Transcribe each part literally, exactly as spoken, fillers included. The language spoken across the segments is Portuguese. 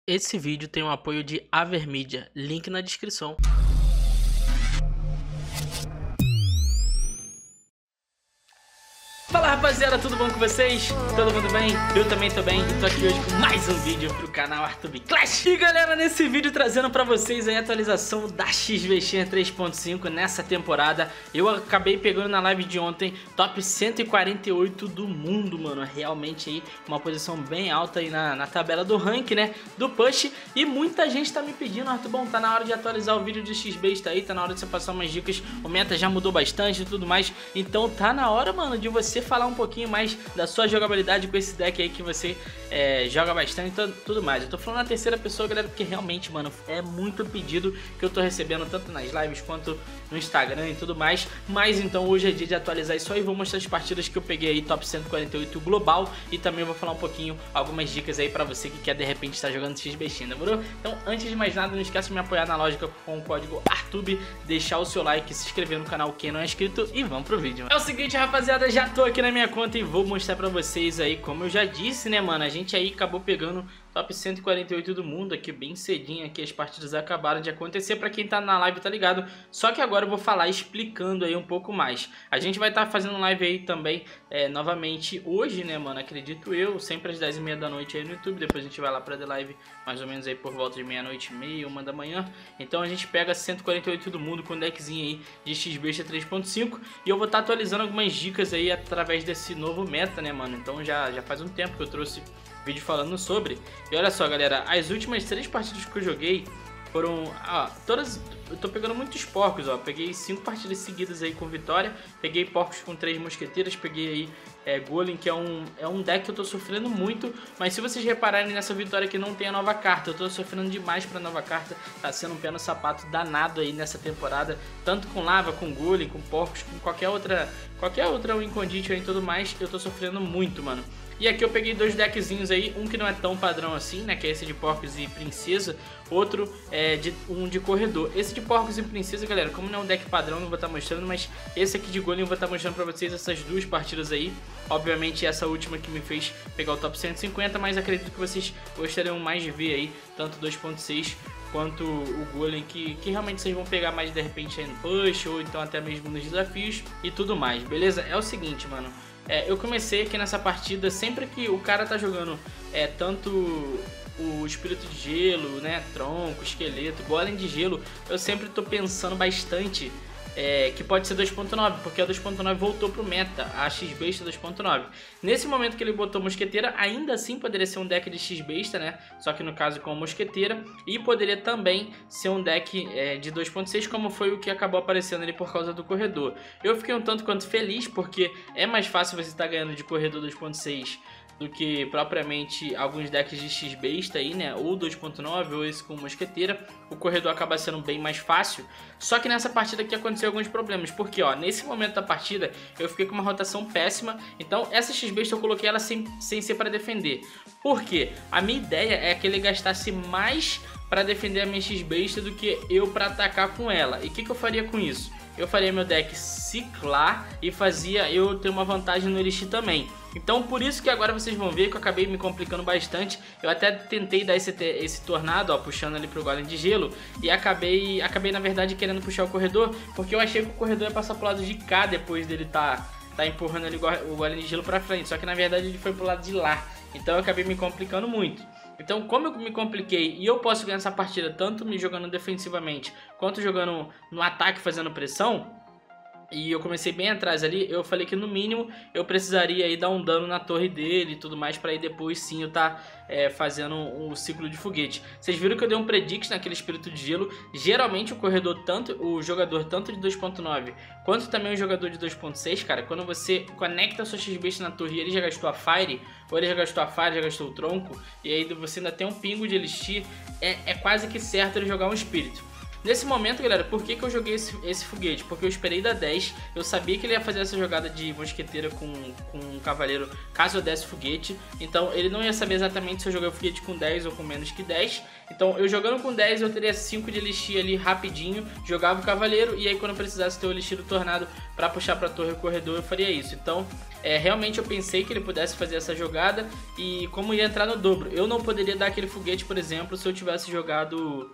Esse vídeo tem o apoio de Avermídia, link na descrição. Fala rapaziada, tudo bom com vocês? Todo mundo bem? Eu também tô bem e tô aqui hoje com mais um vídeo pro canal Arthub Clash. E galera, nesse vídeo trazendo pra vocês a atualização da X V X três ponto cinco nessa temporada. Eu acabei pegando na live de ontem top cento e quarenta e oito do mundo, mano. Realmente aí uma posição bem alta aí na, na tabela do rank, né? Do push. E muita gente tá me pedindo, Arthur, bom, tá na hora de atualizar o vídeo de X-Besta aí, tá na hora de você passar umas dicas. O meta já mudou bastante e tudo mais. Então tá na hora, mano, de você falar um pouquinho mais da sua jogabilidade com esse deck aí que você é, joga bastante e tudo mais. Eu tô falando na terceira pessoa, galera, porque realmente, mano, é muito pedido que eu tô recebendo tanto nas lives quanto no Instagram e tudo mais. Mas então hoje é dia de atualizar isso aí, vou mostrar as partidas que eu peguei aí, top cento e quarenta e oito global, e também vou falar um pouquinho, algumas dicas aí pra você que quer de repente estar jogando X-Bestinha, demorou? Então antes de mais nada, não esquece de me apoiar na lógica com o código ARTHUB, deixar o seu like, se inscrever no canal quem não é inscrito e vamos pro vídeo. É o seguinte, rapaziada, já tô aqui na minha conta e vou mostrar pra vocês aí, como eu já disse, né, mano, a gente aí acabou pegando top cento e quarenta e oito do mundo aqui bem cedinho, aqui as partidas acabaram de acontecer, pra quem tá na live tá ligado, só que agora eu vou falar explicando aí um pouco mais. A gente vai estar tá fazendo live aí também, é, novamente hoje, né, mano, acredito eu, sempre às dez e meia da noite aí no YouTube, depois a gente vai lá pra The Live mais ou menos aí por volta de meia-noite e meia, uma da manhã, então a gente pega cento e quarenta e oito do mundo com deckzinho aí de X-Besta três ponto cinco, e eu vou estar tá atualizando algumas dicas aí através desse novo meta, né, mano, então já, já faz um tempo que eu trouxe vídeo falando sobre. E olha só, galera, as últimas três partidas que eu joguei foram, ó, todas, eu tô pegando muitos porcos, ó, peguei cinco partidas seguidas aí com vitória, peguei porcos com três mosqueteiras, peguei aí é, Golem, que é um, é um deck que eu tô sofrendo muito, mas se vocês repararem nessa vitória que não tem a nova carta, eu tô sofrendo demais pra nova carta, tá sendo um pé no sapato danado aí nessa temporada, tanto com lava, com Golem, com porcos, com qualquer outra, qualquer outra Incondition e tudo mais, eu tô sofrendo muito, mano. E aqui eu peguei dois deckzinhos aí, um que não é tão padrão assim, né, que é esse de porcos e princesa, outro é de, um de corredor. Esse de porcos e princesa, galera, como não é um deck padrão, não vou estar mostrando, mas esse aqui de golem eu vou estar mostrando pra vocês essas duas partidas aí. Obviamente essa última que me fez pegar o top cento e cinquenta, mas acredito que vocês gostariam mais de ver aí, tanto dois ponto seis quanto o Golem, que, que realmente vocês vão pegar mais de repente aí no push, ou então até mesmo nos desafios e tudo mais, beleza? É o seguinte, mano. É, eu comecei aqui nessa partida, sempre que o cara tá jogando é, tanto o espírito de gelo, né, tronco, esqueleto, golem de gelo, eu sempre tô pensando bastante é, que pode ser dois ponto nove, porque a dois ponto nove voltou pro meta, a X-Besta dois ponto nove. Nesse momento que ele botou mosqueteira, ainda assim poderia ser um deck de X-Besta, né, só que no caso com mosqueteira, e poderia também ser um deck é, de dois ponto seis, como foi o que acabou aparecendo ali por causa do corredor. Eu fiquei um tanto quanto feliz, porque é mais fácil você estar ganhando de corredor dois ponto seis do que propriamente alguns decks de X-Besta aí, né, ou dois ponto nove ou esse com mosqueteira. O corredor acaba sendo bem mais fácil, só que nessa partida aqui aconteceu alguns problemas, porque ó, nesse momento da partida eu fiquei com uma rotação péssima, então essa X-Besta eu coloquei ela sem, sem ser para defender. Por quê? A minha ideia é que ele gastasse mais para defender a minha X-Besta do que eu para atacar com ela. E o que, que eu faria com isso? Eu faria meu deck ciclar e fazia eu ter uma vantagem no Elixir também. Então por isso que agora vocês vão ver que eu acabei me complicando bastante. Eu até tentei dar esse, esse tornado, ó, puxando ali pro golem de gelo, e acabei, acabei na verdade querendo puxar o corredor, porque eu achei que o corredor ia passar pro lado de cá depois dele tá, tá empurrando ali o golem de gelo pra frente. Só que na verdade ele foi pro lado de lá, então eu acabei me complicando muito. Então como eu me compliquei e eu posso ganhar essa partida tanto me jogando defensivamente quanto jogando no ataque fazendo pressão, e eu comecei bem atrás ali, eu falei que no mínimo eu precisaria aí dar um dano na torre dele e tudo mais, para aí depois sim eu tá é, fazendo um, um ciclo de foguete. Vocês viram que eu dei um predict naquele espírito de gelo. Geralmente o corredor, tanto o jogador tanto de dois ponto nove quanto também o jogador de dois ponto seis, cara, quando você conecta a sua X-Besta na torre e ele já gastou a Fire, ou ele já gastou a Fire, já gastou o tronco, e aí você ainda tem um pingo de Elixir, é, é quase que certo ele jogar um espírito. Nesse momento, galera, por que que eu joguei esse, esse foguete? Porque eu esperei dar dez, eu sabia que ele ia fazer essa jogada de mosqueteira com, com um cavaleiro caso eu desse foguete. Então ele não ia saber exatamente se eu joguei o foguete com dez ou com menos que dez. Então eu jogando com dez eu teria cinco de elixir ali rapidinho, jogava o cavaleiro e aí quando eu precisasse ter o elixir do tornado para puxar para a torre e o corredor eu faria isso. Então é, realmente eu pensei que ele pudesse fazer essa jogada e como ia entrar no dobro. Eu não poderia dar aquele foguete, por exemplo, se eu tivesse jogado...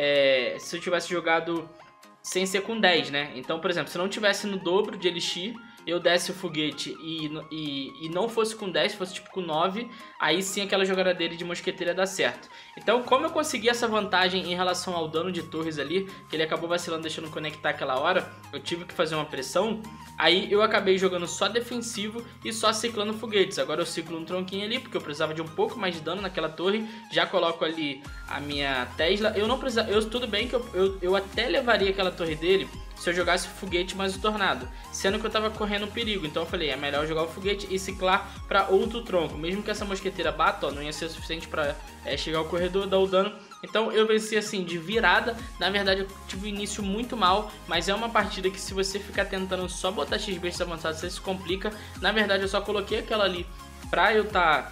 É, se eu tivesse jogado sem ser com dez, né? Então, por exemplo, se não tivesse no dobro de elixir, eu desse o foguete e, e, e não fosse com dez, fosse tipo com nove, aí sim aquela jogada dele de mosqueteira dá certo. Então, como eu consegui essa vantagem em relação ao dano de torres ali, que ele acabou vacilando deixando conectar aquela hora, eu tive que fazer uma pressão, aí eu acabei jogando só defensivo e só ciclando foguetes. Agora eu ciclo um tronquinho ali, porque eu precisava de um pouco mais de dano naquela torre, já coloco ali a minha Tesla. Eu não precisava, eu, tudo bem que eu, eu, eu até levaria aquela torre dele se eu jogasse o foguete mais o tornado, sendo que eu tava correndo perigo. Então eu falei, é melhor jogar o foguete e ciclar para outro tronco, mesmo que essa mosqueteira bata, ó, não ia ser o suficiente para é, chegar ao corredor, dar o dano. Então eu venci assim de virada. Na verdade eu tive um início muito mal, mas é uma partida que se você ficar tentando só botar X-Bestas avançadas, você se complica. Na verdade eu só coloquei aquela ali pra eu tá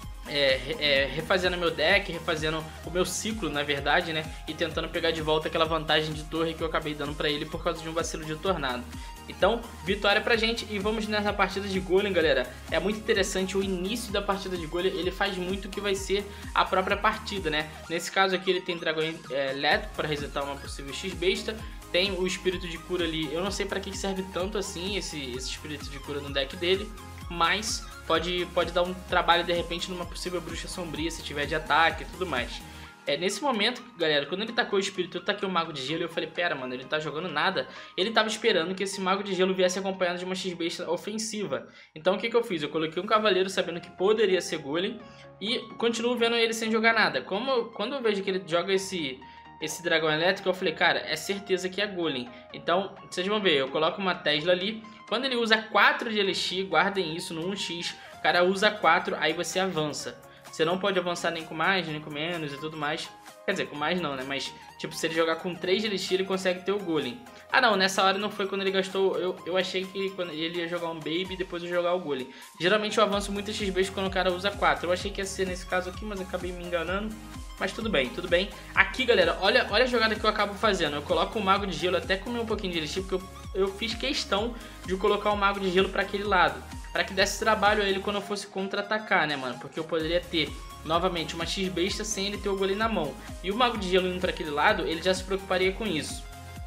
É, é, refazendo meu deck, refazendo o meu ciclo, na verdade, né? E tentando pegar de volta aquela vantagem de torre que eu acabei dando pra ele por causa de um vacilo de tornado. Então, vitória pra gente e vamos nessa partida de golem, galera. É muito interessante o início da partida de golem, ele faz muito o que vai ser a própria partida, né? Nesse caso aqui ele tem dragão é, elétrico para resetar uma possível X-Besta. Tem o espírito de cura ali, eu não sei pra que serve tanto assim esse, esse espírito de cura no deck dele, mas pode, pode dar um trabalho de repente numa possível bruxa sombria se tiver de ataque e tudo mais. É, nesse momento, galera, quando ele tacou o espírito, eu taquei o mago de gelo e eu falei, pera, mano, ele não tá jogando nada. Ele tava esperando que esse mago de gelo viesse acompanhado de uma X-Besta ofensiva. Então o que que eu fiz? Eu coloquei um cavaleiro sabendo que poderia ser golem e continuo vendo ele sem jogar nada. Como, quando eu vejo que ele joga esse... esse dragão elétrico, eu falei, cara, é certeza que é golem. Então, vocês vão ver, eu coloco uma Tesla ali. Quando ele usa quatro de elixir, guardem isso no um x. O cara usa quatro, aí você avança. Você não pode avançar nem com mais, nem com menos e tudo mais. Quer dizer, com mais não, né? Mas, tipo, se ele jogar com três de elixir, ele consegue ter o golem. Ah, não, nessa hora não foi quando ele gastou... Eu, eu achei que quando ele ia jogar um baby e depois eu jogar o golem. Geralmente eu avanço muito X-Besta quando o cara usa quatro. Eu achei que ia ser nesse caso aqui, mas acabei me enganando. Mas tudo bem, tudo bem. Aqui, galera, olha, olha a jogada que eu acabo fazendo. Eu coloco o Mago de Gelo, até comer um pouquinho de elixir, porque eu, eu fiz questão de colocar o Mago de Gelo para aquele lado. Para que desse trabalho a ele quando eu fosse contra-atacar, né, mano? Porque eu poderia ter, novamente, uma X-Besta sem ele ter o golem na mão. E o Mago de Gelo indo para aquele lado, ele já se preocuparia com isso.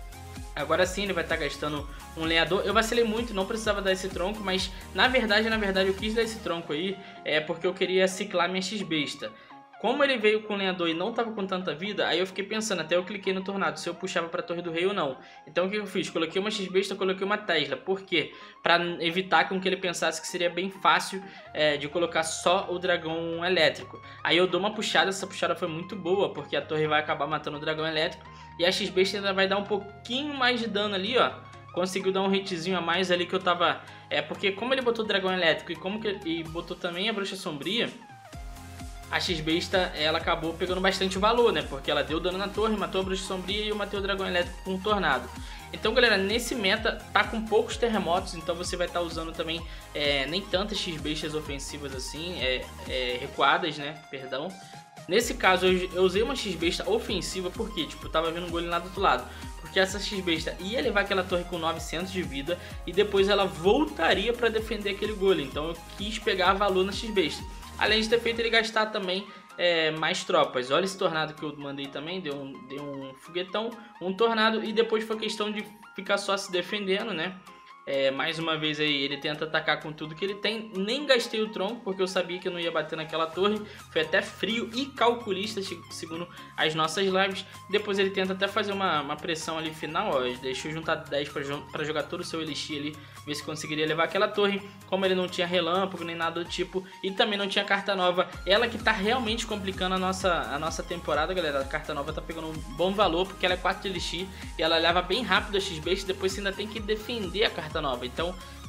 Agora sim ele vai estar gastando um lenhador. Eu vacilei muito, não precisava dar esse tronco, mas na verdade, na verdade eu quis dar esse tronco aí é porque eu queria ciclar minha X-Besta. Como ele veio com o lenhador e não estava com tanta vida, aí eu fiquei pensando, até eu cliquei no tornado, se eu puxava para a Torre do Rei ou não. Então o que eu fiz? Coloquei uma X-Besta, coloquei uma Tesla. Por quê? Para evitar com que ele pensasse que seria bem fácil é, de colocar só o dragão elétrico. Aí eu dou uma puxada, essa puxada foi muito boa, porque a torre vai acabar matando o dragão elétrico. E a X-Besta ainda vai dar um pouquinho mais de dano ali, ó. Conseguiu dar um hitzinho a mais ali que eu tava... É porque como ele botou o dragão elétrico e, como que... e botou também a bruxa sombria... A X-Besta, ela acabou pegando bastante valor, né? Porque ela deu dano na torre, matou a bruxa sombria e eu matei o dragão elétrico com um tornado. Então, galera, nesse meta tá com poucos terremotos, então você vai estar tá usando também é, nem tantas X-Bestas ofensivas assim, é, é, recuadas, né? Perdão. Nesse caso, eu, eu usei uma X-Besta ofensiva porque, tipo, tava vendo um golem lá do outro lado. Porque essa X-Besta ia levar aquela torre com novecentos de vida e depois ela voltaria para defender aquele golem. Então eu quis pegar valor na X-Besta. Além de ter feito ele gastar também é, mais tropas. Olha esse tornado que eu mandei também, deu um, deu um foguetão, um tornado e depois foi questão de ficar só se defendendo, né? É, mais uma vez aí ele tenta atacar com tudo que ele tem. Nem gastei o tronco porque eu sabia que eu não ia bater naquela torre. Foi até frio e calculista segundo as nossas lives. Depois ele tenta até fazer uma, uma pressão ali final, ó. Deixa eu juntar dez para jogar todo o seu elixir ali, ver se conseguiria levar aquela torre. Como ele não tinha relâmpago nem nada do tipo e também não tinha carta nova, ela que tá realmente complicando a nossa, a nossa temporada, galera. A carta nova tá pegando um bom valor porque ela é quatro de elixir e ela leva bem rápido a X-Besta. Depois você ainda tem que defender a carta nova, então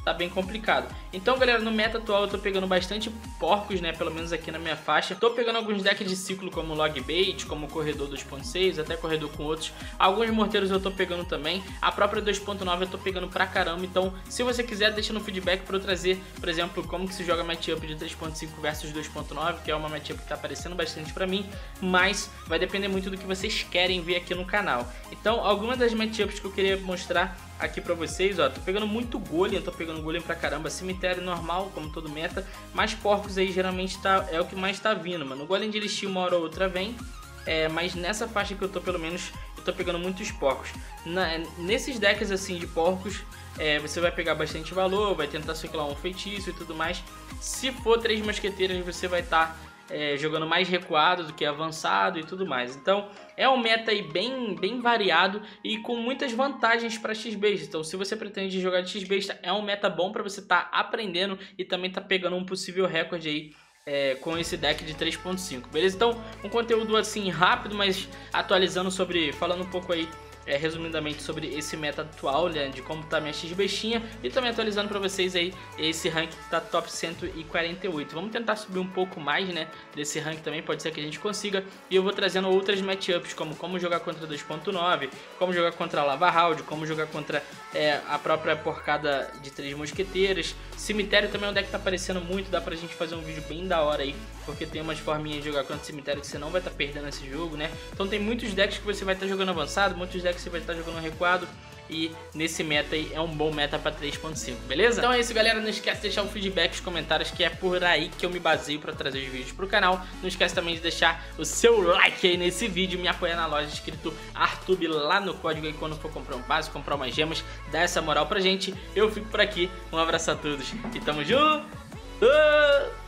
tá bem complicado. Então, galera, no meta atual eu tô pegando bastante porcos, né, pelo menos aqui na minha faixa. Tô pegando alguns decks de ciclo como Logbait, como Corredor dois ponto seis, até Corredor com outros. Alguns morteiros eu tô pegando também. A própria dois ponto nove eu tô pegando pra caramba. Então, se você quiser, deixa no feedback pra eu trazer, por exemplo, como que se joga matchup de três ponto cinco versus dois ponto nove, que é uma matchup que tá aparecendo bastante pra mim, mas vai depender muito do que vocês querem ver aqui no canal. Então, algumas das matchups que eu queria mostrar aqui pra vocês, ó, tô pegando muito golem, tô pegando golem pra caramba, cemitério normal, como todo meta, mas porcos aí geralmente tá, é o que mais tá vindo, mano. O golem de elixir uma hora ou outra vem, é, mas nessa faixa que eu tô, pelo menos, eu tô pegando muitos porcos. Na, nesses decks assim de porcos, é, você vai pegar bastante valor, vai tentar circular um feitiço e tudo mais. Se for três mosqueteiras, você vai estar tá, É, jogando mais recuado do que avançado e tudo mais. Então é um meta aí bem, bem variado e com muitas vantagens para X-Besta. Então se você pretende jogar de X-Besta, é um meta bom para você estar tá aprendendo e também tá pegando um possível recorde aí é, com esse deck de três ponto cinco, beleza? Então um conteúdo assim rápido, mas atualizando sobre, falando um pouco aí É, resumidamente sobre esse meta atual, né, de como tá minha X-Bestinha, e também atualizando pra vocês aí esse rank que tá top cento e quarenta e oito. Vamos tentar subir um pouco mais, né, desse rank também, pode ser que a gente consiga, e eu vou trazendo outras matchups, como como jogar contra dois ponto nove, como jogar contra a Lava Round, como jogar contra é, a própria porcada de três mosqueteiras. Cemitério também é um deck que tá aparecendo muito, dá pra gente fazer um vídeo bem da hora aí, porque tem umas forminhas de jogar contra cemitério que você não vai estar tá perdendo esse jogo, né? Então tem muitos decks que você vai estar tá jogando avançado, muitos decks que você vai estar tá jogando recuado, e nesse meta aí é um bom meta para três ponto cinco, beleza? Então é isso, galera, não esquece de deixar o feedback nos comentários, que é por aí que eu me baseio para trazer os vídeos pro canal. Não esquece também de deixar o seu like aí nesse vídeo, me apoiar na loja escrito Artub lá no código aí quando for comprar um passe, comprar umas gemas, dá essa moral pra gente. Eu fico por aqui, um abraço a todos e tamo junto!